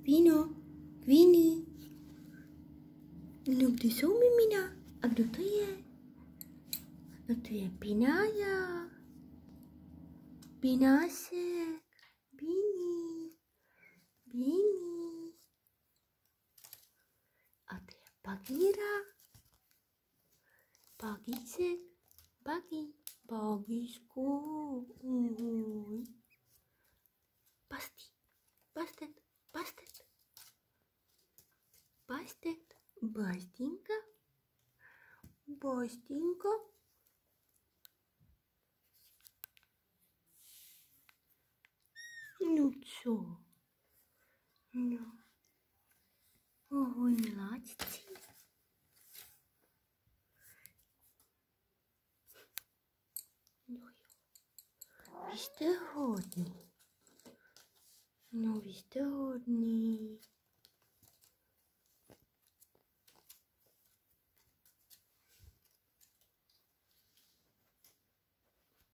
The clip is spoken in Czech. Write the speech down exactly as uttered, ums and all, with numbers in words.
Pino, Queenie. No, kde jsou mimina? A kdo to je? No to je Pinája. Pinásek. Bíní. Bíní. A to je Bagíra. Bagíček. Bagí. Bagíčku. Uhoj. Pastý. Pastet. Pastet. Pastet. Bastinka. Bastinka. No co? No. Ahoj, miláčci. No jo. Vy jste hodný. No, vy jste hodný.